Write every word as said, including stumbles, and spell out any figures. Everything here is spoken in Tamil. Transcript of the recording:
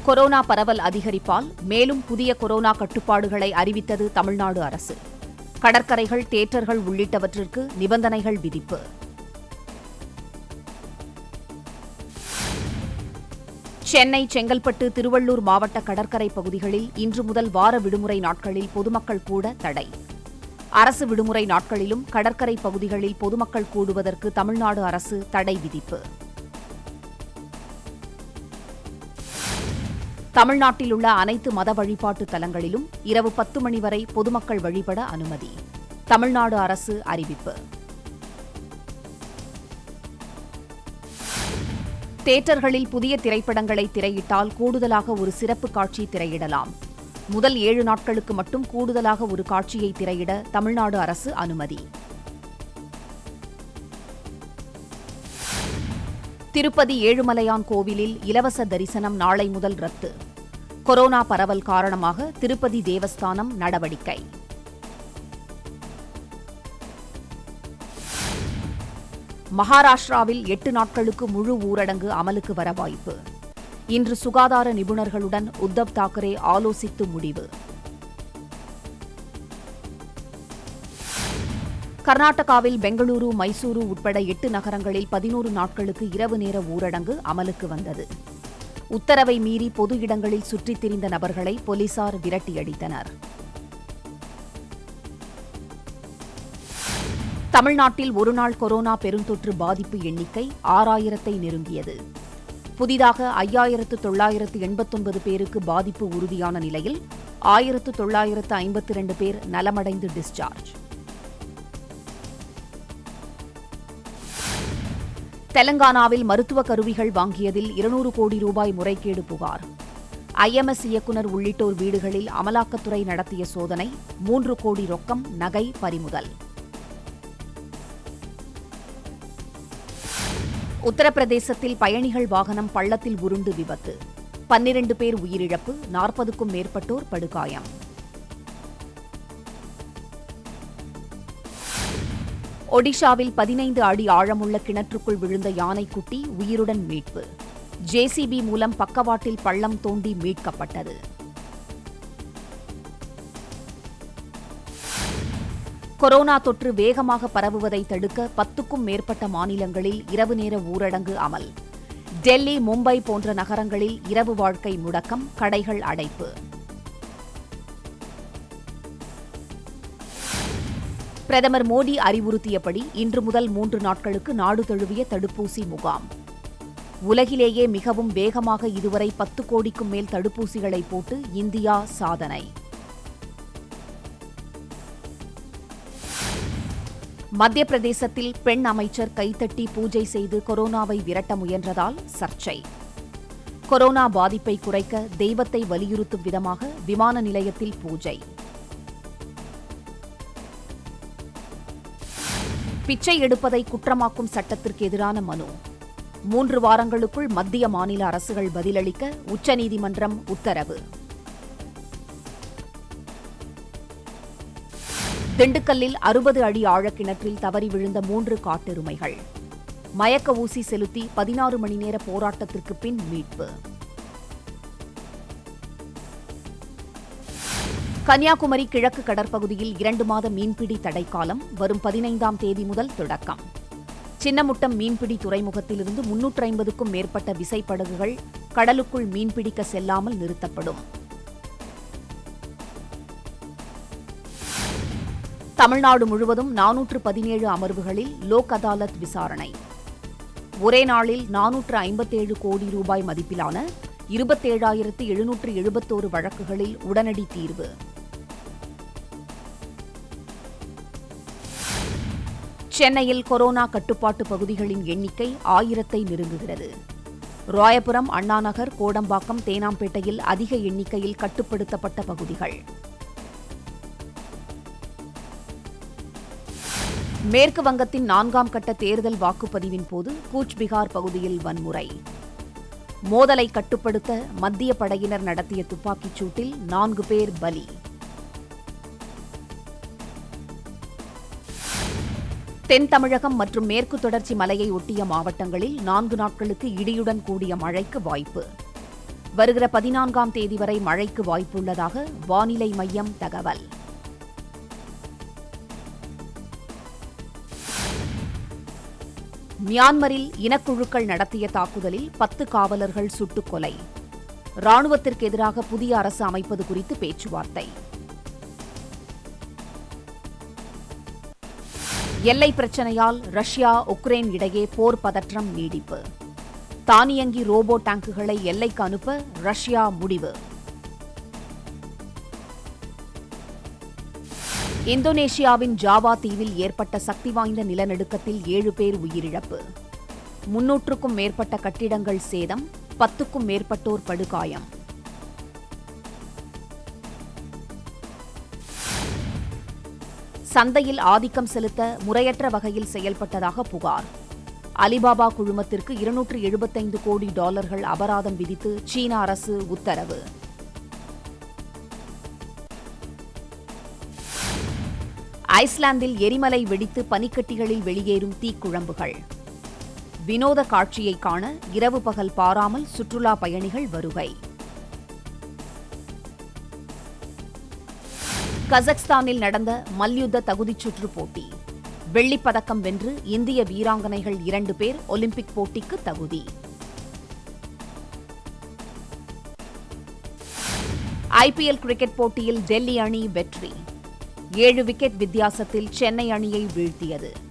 கொரோனா பரவல் அதிகரிப்பால் மேலும் புதிய கொரோனா கட்டுப்பாடுகளை அறிவித்தது தமிழ்நாடு அரசு. கடற்கரைகள், தியேட்டர்கள் உள்ளிட்டவற்றிற்கு நிபந்தனைகள் விதிப்பு. சென்னை, செங்கல்பட்டு, திருவள்ளூர் மாவட்ட கடற்கரை பகுதிகளில் இன்று முதல் வார விடுமுறை நாட்களில் பொதுமக்கள் கூட தடை. அரசு விடுமுறை நாட்களிலும் கடற்கரை பகுதிகளில் பொதுமக்கள் கூடுவதற்கு தமிழ்நாடு அரசு தடை விதிப்பு. தமிழ்நாட்டில் உள்ள அனைத்து மத வழிபாட்டு தலங்களிலும் இரவு பத்து மணி வரை பொதுமக்கள் வழிபட அனுமதி. தமிழ்நாடு அரசு அறிவிப்பு. தியேட்டர்களில் புதிய திரைப்படங்களை திரையிட்டால் கூடுதலாக ஒரு சிறப்பு காட்சி திரையிடலாம். முதல் ஏழு நாட்களுக்கு மட்டும் கூடுதலாக ஒரு காட்சியை திரையிட தமிழ்நாடு அரசு அனுமதி. திருப்பதி ஏழுமலையான் கோவிலில் இலவச தரிசனம் நாளை முதல் ரத்து. கொரோனா பரவல் காரணமாக திருப்பதி தேவஸ்தானம் நடவடிக்கை. மகாராஷ்டிராவில் எட்டு நாட்களுக்கு முழு ஊரடங்கு அமலுக்கு வர வாய்ப்பு. இன்று சுகாதார நிபுணர்களுடன் உத்தவ் தாக்கரே ஆலோசித்து முடிவு. கர்நாடகாவில் பெங்களூரு, மைசூரு உட்பட எட்டு நகரங்களில் பதினோரு நாட்களுக்கு இரவு நேர ஊரடங்கு அமலுக்கு வந்தது. உத்தரவை மீறி பொது இடங்களில் சுற்றித் திரிந்த நபர்களை போலீசார் விரட்டியடித்தனர். தமிழ்நாட்டில் ஒருநாள் கொரோனா பெருந்தொற்று பாதிப்பு எண்ணிக்கை ஆறாயிரத்தை நெருங்கியது. புதிதாக ஐயாயிரத்து தொள்ளாயிரத்து எண்பத்தொன்பது பேருக்கு பாதிப்பு உறுதியான நிலையில் ஆயிரத்து தொள்ளாயிரத்து ஐம்பத்தி இரண்டு பேர் நலமடைந்து டிஸ்சார்ஜ். தெலங்கானாவில் மருத்துவ கருவிகள் வாங்கியதில் இருநூறு கோடி ரூபாய் முறைகேடு புகார். ஐஎம்எஸ் இயக்குநர் உள்ளிட்டோர் வீடுகளில் அமலாக்கத்துறை நடத்திய சோதனை. மூன்று கோடி ரொக்கம், நகை பறிமுதல். உத்தரப்பிரதேசத்தில் பயணிகள் வாகனம் பள்ளத்தில் உருண்டு விபத்து. பன்னிரண்டு பேர் உயிரிழப்பு, நாற்பதுக்கும் மேற்பட்டோர் படுகாயம். ஒடிஷாவில் பதினைந்து அடி ஆழமுள்ள கிணற்றுக்குள் விழுந்த யானைக்குட்டி உயிருடன் மீட்பு. ஜேசிபி மூலம் பக்கவாட்டில் பள்ளம் தோண்டி மீட்கப்பட்டது. கொரோனா தொற்று வேகமாக பரவுவதை தடுக்க பத்துக்கும் மேற்பட்ட மாநிலங்களில் இரவு நேர ஊரடங்கு அமல். டெல்லி, மும்பை போன்ற நகரங்களில் இரவு வாழ்க்கை முடக்கம், கடைகள் அடைப்பு. பிரதமர் மோடி அறிவுறுத்தியபடி இன்று முதல் மூன்று நாட்களுக்கு நாடு தழுவிய தடுப்பூசி முகாம். உலகிலேயே மிகவும் வேகமாக இதுவரை பத்து கோடிக்கும் மேல் தடுப்பூசிகளை போட்டு இந்தியா சாதனை. மத்திய பிரதேசத்தில் பெண் அமைச்சர் கைத்தட்டி பூஜை செய்து கொரோனாவை விரட்ட முயன்றதால் சர்ச்சை. கொரோனா பாதிப்பை குறைக்க தெய்வத்தை வலியுறுத்தும் விதமாக விமான நிலையத்தில் பூஜை. பிச்சை எடுப்பதை குற்றமாக்கும் சட்டத்திற்கு எதிரான மனு. மூன்று வாரங்களுக்குள் மத்திய, மாநில அரசுகள் பதிலளிக்க உச்சநீதிமன்றம் உத்தரவு. திண்டுக்கல்லில் அறுபது அடி ஆழக்கிணற்றில் தவறி விழுந்த மூன்று காட்டெருமைகள். மயக்க ஊசி செலுத்தி பதினாறு மணி நேர போராட்டத்திற்கு பின் மீட்பு. கன்னியாகுமரி கிழக்கு கடற்பகுதியில் இரண்டு மாத மீன்பிடி தடைக்காலம் வரும் பதினைந்தாம் தேதி முதல் தொடக்கம். சின்னமுட்டம் மீன்பிடி துறைமுகத்திலிருந்து முன்னூற்று ஐம்பதுக்கும் மேற்பட்ட விசைப்படகுகள் கடலுக்குள் மீன்பிடிக்க செல்லாமல் நிறுத்தப்படும். தமிழ்நாடு முழுவதும் நானூற்று பதினேழு அமர்வுகளில் லோக் அதாலத் விசாரணை. ஒரே நாளில் நானூற்று ஐம்பத்தேழு கோடி ரூபாய் மதிப்பிலான இருபத்தேழாயிரத்து எழுநூற்று எழுபத்தோரு வழக்குகளில் உடனடி தீர்வு. சென்னையில் கொரோனா கட்டுப்பாட்டு பகுதிகளின் எண்ணிக்கை ஆயிரத்தை நெருங்குகிறது. ராயபுரம், அண்ணாநகர், கோடம்பாக்கம், தேனாம்பேட்டையில் அதிக எண்ணிக்கையில் கட்டுப்படுத்தப்பட்ட பகுதிகள். மேற்கு வங்கத்தின் நான்காம் கட்ட தேர்தல் வாக்குப்பதிவின் போது கூச்பிகார் பகுதியில் வன்முறை. மோதலை கட்டுப்படுத்த மத்திய படையினர் நடத்திய துப்பாக்கிச் சூட்டில் நான்கு பேர் பலி. தென் தமிழகம் மற்றும் மேற்கு தொடர்ச்சி மலையை ஒட்டிய மாவட்டங்களில் நான்கு நாட்களுக்கு இடியுடன் கூடிய மழைக்கு வாய்ப்பு. வருகிற பதினான்காம் தேதி வரை மழைக்கு வாய்ப்புள்ளதாக வானிலை மையம் தகவல். மியான்மரில் இனக்குழுக்கள் நடத்திய தாக்குதலில் பத்து காவலர்கள் சுட்டுக் கொலை. ராணுவத்திற்கு எதிராக புதிய அரசு அமைப்பது குறித்து பேச்சுவார்த்தை. எல்லை பிரச்சினையால் ரஷ்யா உக்ரைன் இடையே போர் பதற்றம் நீடிப்பு. தானியங்கி ரோபோ டாங்குகளை எல்லைக்கு அனுப்ப ரஷ்யா முடிவு. இந்தோனேஷியாவின் ஜாவா தீவில் ஏற்பட்ட சக்தி வாய்ந்த நிலநடுக்கத்தில் ஏழு பேர் உயிரிழப்பு. முன்னூற்றுக்கும் மேற்பட்ட கட்டிடங்கள் சேதம், பத்துக்கும் மேற்பட்டோர் படுகாயம். சந்தையில் ஆதிக்கம் செலுத்த முறையற்ற வகையில் செயல்பட்டதாக புகார். அலிபாபா குழுமத்திற்கு இருநூற்று எழுபத்தைந்து கோடி டாலர்கள் அபராதம் விதித்து சீன அரசு உத்தரவு. ஐஸ்லாந்தில் எரிமலை வெடித்து பனிக்கட்டிகளில் வெளியேறும் தீக்குழம்புகள். வினோத காட்சியை காண இரவு பகல் பாராமல் சுற்றுலா பயணிகள் வருகை. கஜகஸ்தானில் நடந்த மல்யுத்த தகுதிச்சுற்று போட்டி. வெள்ளிப் பதக்கம் வென்று இந்திய வீராங்கனைகள் இரண்டு பேர் ஒலிம்பிக் போட்டிக்கு தகுதி. ஐபிஎல் கிரிக்கெட் போட்டியில் டெல்லி அணி வெற்றி. ஏழு விக்கெட் வித்தியாசத்தில் சென்னை அணியை வீழ்த்தியது.